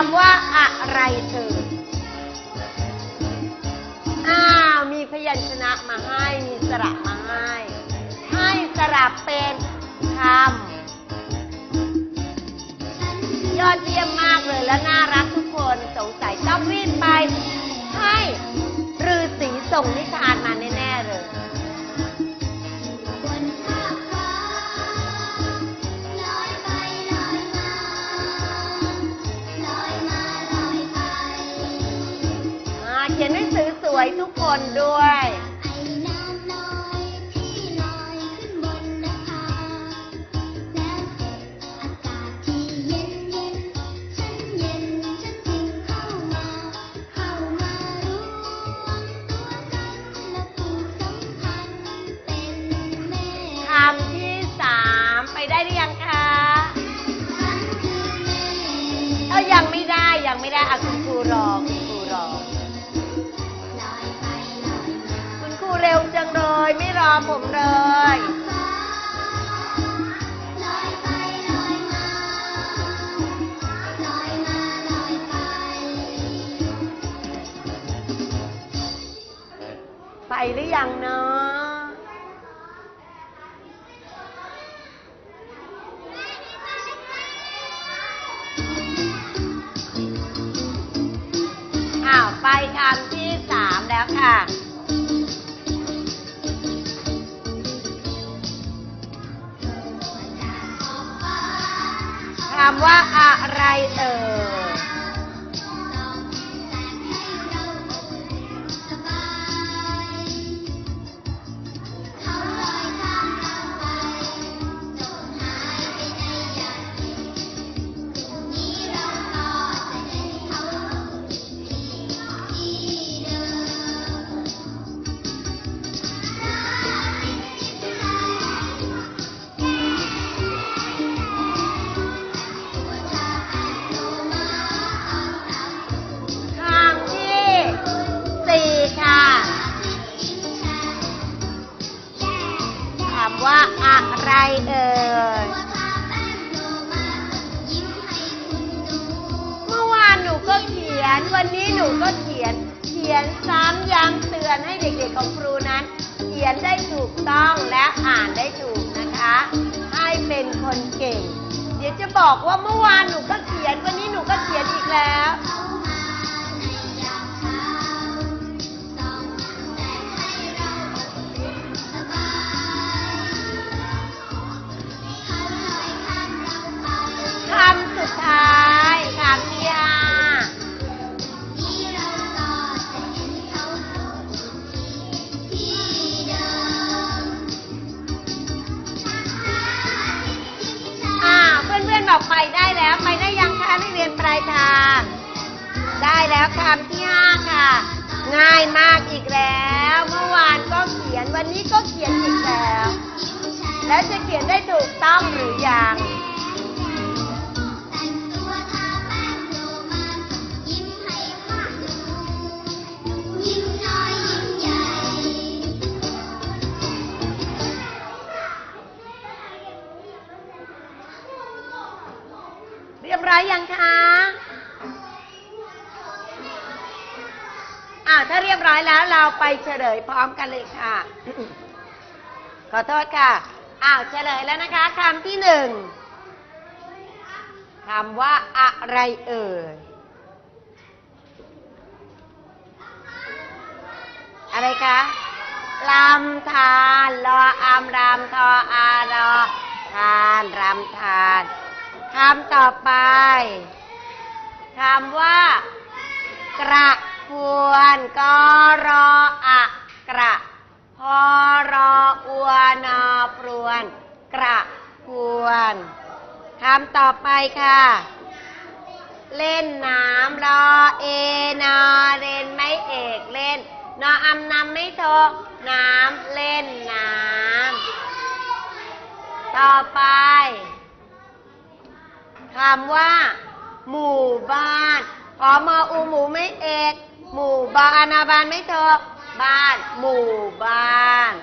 ำว่าอะไรเอ่ยมีพยัญชนะมาให้มีสระมาให้สระเป็นคำยอดเยี่ยมมากเลยและน่ารักทุกคนสงสัยต้องรีบไปให้ฤาษีส่งนิทานมาแน่ๆเลยเขียนหนังสือสวยทุกคนด้วยคำที่3ไปได้หรือยังคะยังไม่ได้คุณครูรอคุณครูเร็วจังเลยไม่รอผมเลยไปหรือยังเนาะไปคำที่3แล้วค่ะคำว่าอะไรเอ่ยว่าอะไรเอ่ยเมื่อวานหนูก็เขียนวันนี้หนูก็เขียนซ้ำย้ำเตือนให้เด็กๆของครูนั้นเขียนได้ถูกต้องและอ่านได้ถูกนะคะให้เป็นคนเก่งเดี๋ยวจะบอกว่าเมื่อวานหนูก็เขียนวันนี้หนูก็เขียนอีกแล้วคำสุดท้ายคำที่5เพื่อนๆบอกไปได้แล้วไปได้ยังคะนักเรียนปลายทางได้แล้วคำที่5ค่ะง่ายมากอีกแล้วเมื่อวานก็เขียนวันนี้ก็เขียนอีกแล้วแล้วจะเขียนได้ถูกต้องหรือยังเรียบร้อยยังคะถ้าเรียบร้อยแล้วเราไปเฉลยพร้อมกันเลยค่ะขอโทษค่ะเฉลยแล้วนะคะคำที่1คำว่าอะไรเอ่ยอะไรคะลำธารลออามรำทออารอทานรำทานคำต่อไปคำว่ากระพวนกรอกระพรอวนอพรวนกระพวนคำต่อไปค่ะเล่นน้ำรอเอนอเล่นไม่เอกเล่นนออำนำไม่โทน้ำเล่นน้ำต่อไปคำว่าหมู่บ้านพอมออูหมู่ไม่เอกหมู่บ้านอาบานไม่โทบ้านหมู่บ้าน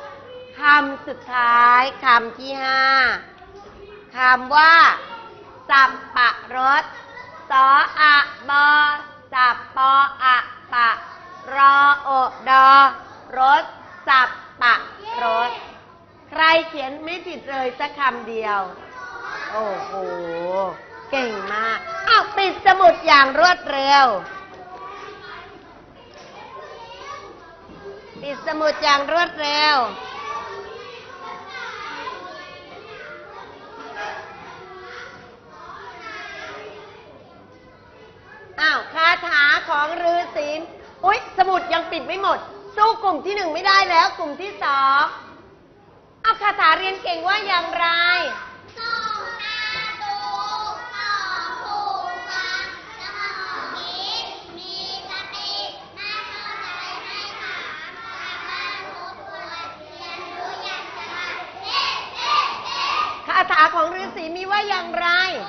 คำสุดท้ายคำที่5คำว่าสสับปะรดสออะบอสับปออะปะรอโอดอรถสับปะรถใครเขียนไม่ผิดเลยสักคำเดียวโอ้โหเก่งมากอ้าวปิดสมุดอย่างรวดเร็วปิดสมุดอย่างรวดเร็วอ้าวคาถาของฤาษีอุ๊ยสมุดยังปิดไม่หมดสู้กลุ่มที่หนึ่งไม่ได้แล้วกลุ่มที่สองเอาคาถาเรียนเก่งว่าอย่างไรคาถาของฤาษีมีว่าอย่างไร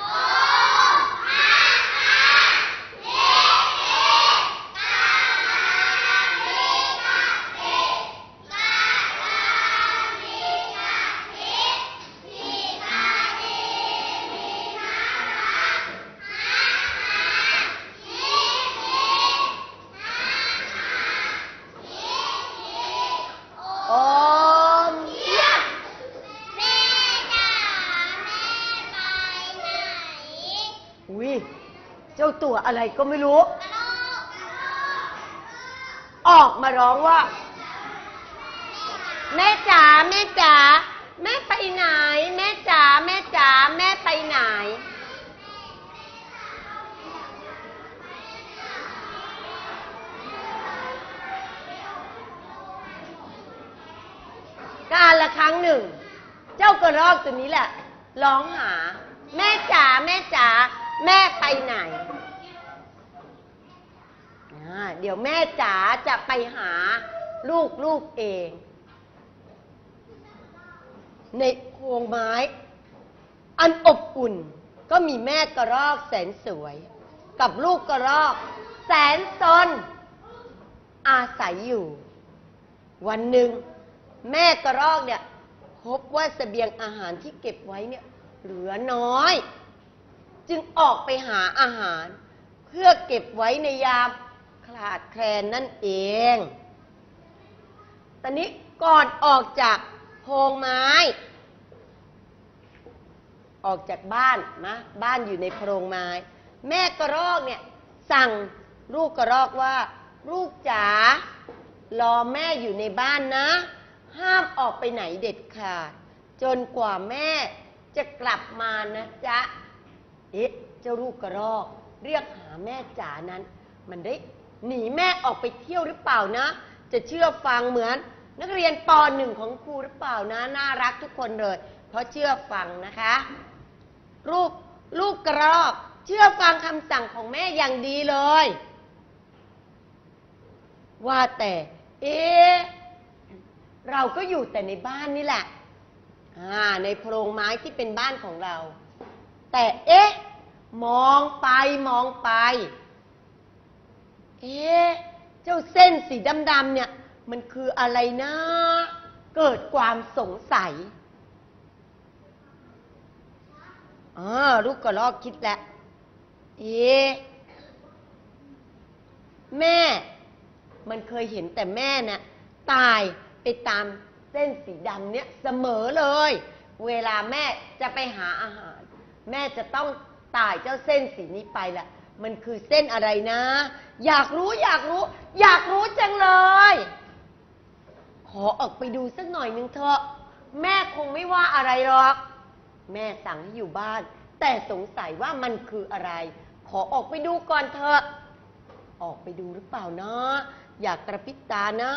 เจ้าตัวอะไรก็ไม่รู้ออกมาร้องว่าแม่จ๋าแม่จ๋าแม่ไปไหนแม่จ๋าแม่จ๋าแม่ไปไหนกาลละครั้งหนึ่งเจ้ากระรอกตัวนี้แหละร้องหาแม่จ๋าแม่จ๋าแม่ไปไหนเดี๋ยวแม่จ๋าจะไปหาลูกเองในโพรงไม้อันอบอุ่นก็มีแม่กระรอกแสนสวยกับลูกกระรอกแสนซนอาศัยอยู่วันหนึ่งแม่กระรอกเนี่ยพบว่าเสบียงอาหารที่เก็บไว้เนี่ยเหลือน้อยจึงออกไปหาอาหารเพื่อเก็บไว้ในยามขาดแคลนนั่นเองตอนนี้ก่อนออกจากโพรงไม้ออกจากบ้านนะบ้านอยู่ในโพรงไม้แม่กระรอกเนี่ยสั่งลูกกระรอกว่าลูกจ๋ารอแม่อยู่ในบ้านนะห้ามออกไปไหนเด็ดขาดจนกว่าแม่จะกลับมานะจ๊ะเจ้าลูกกระรอกเรียกหาแม่จ๋านั้นมันได้หนีแม่ออกไปเที่ยวหรือเปล่านะจะเชื่อฟังเหมือนนักเรียนป .1 ของครูหรือเปล่านะน่ารักทุกคนเลยเพราะเชื่อฟังนะคะลูกกระรอกเชื่อฟังคำสั่งของแม่อย่างดีเลยว่าแต่เราก็อยู่แต่ในบ้านนี่แหละในโพรงไม้ที่เป็นบ้านของเราแต่มองไปเจ้าเส้นสีดำๆเนี่ยมันคืออะไรนะเกิดความสงสัยลูกกระรอกคิดแล้วแม่มันเคยเห็นแต่แม่น่ะตายไปตามเส้นสีดำเนี่ยเสมอเลยเวลาแม่จะไปหาอาหารแม่จะต้องตายเจ้าเส้นสีนี้ไปแหละมันคือเส้นอะไรนะอยากรู้จังเลยขอออกไปดูสักหน่อยนึงเถอะแม่คงไม่ว่าอะไรหรอกแม่สั่งให้อยู่บ้านแต่สงสัยว่ามันคืออะไรขอออกไปดูก่อนเถอะออกไปดูหรือเปล่านะอยากกระพริบตานะ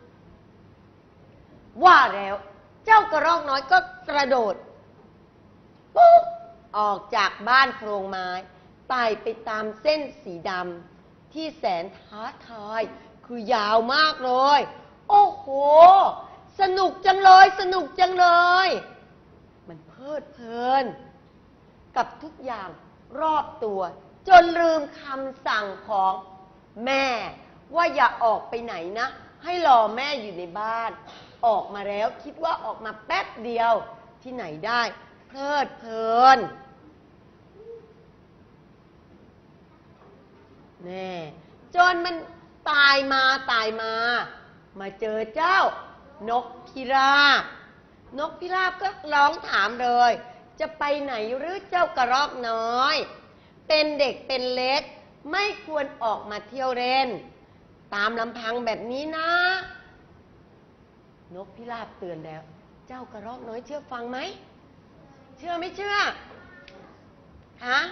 ว่าแล้วเจ้ากระรอกน้อยก็กระโดดปุ๊บออกจากบ้านโพรงไม้ไต่ไปตามเส้นสีดำที่แสนท้าทายคือยาวมากเลยโอ้โหสนุกจังเลยมันเพลิดเพลินกับทุกอย่างรอบตัวจนลืมคำสั่งของแม่ว่าอย่าออกไปไหนนะให้รอแม่อยู่ในบ้านออกมาแล้วคิดว่าออกมาแป๊บเดียวที่ไหนได้เพลิดเพลินแน่จนมันตายมามาเจอเจ้านกพิราบนกพิราบก็ร้องถามเลยจะไปไหนหรือเจ้ากระรอกน้อยเป็นเด็กเป็นเล็กไม่ควรออกมาเที่ยวเล่นตามลำพังแบบนี้นะนกพิราบเตือนแล้วเจ้ากระรอกน้อยเชื่อฟังไหมเชื่อไม่เชื่อฮะ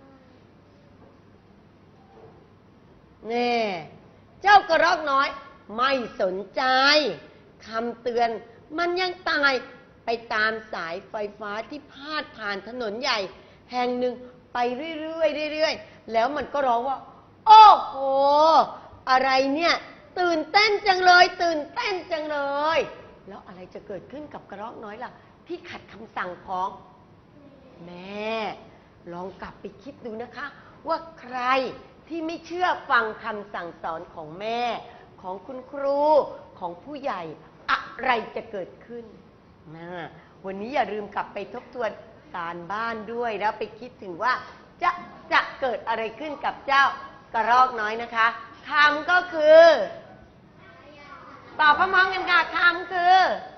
แน่เจ้ากระรอกน้อยไม่สนใจคำเตือนมันยังตายไปตามสายไฟฟ้าที่พาดผ่านถนนใหญ่แห่งหนึ่งไปเรื่อยๆแล้วมันก็ร้องว่าโอ้โหอะไรเนี่ยตื่นเต้นจังเลยตื่นเต้นจังเลยแล้วอะไรจะเกิดขึ้นกับกระรอกน้อยล่ะที่ขัดคำสั่งของแม่ลองกลับไปคิดดูนะคะว่าใครที่ไม่เชื่อฟังคำสั่งสอนของแม่ของคุณครูของผู้ใหญ่อะไรจะเกิดขึ้นวันนี้อย่าลืมกลับไปทบทวนการบ้านด้วยแล้วไปคิดถึงว่าจะเกิดอะไรขึ้นกับเจ้ากระรอกน้อยนะคะคำก็คือตอบพร้อมๆกันค่ะคำคื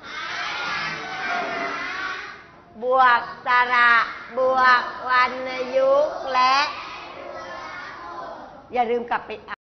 อบวกสระบวกวรรณยุกต์และอย่าลืมกลับไป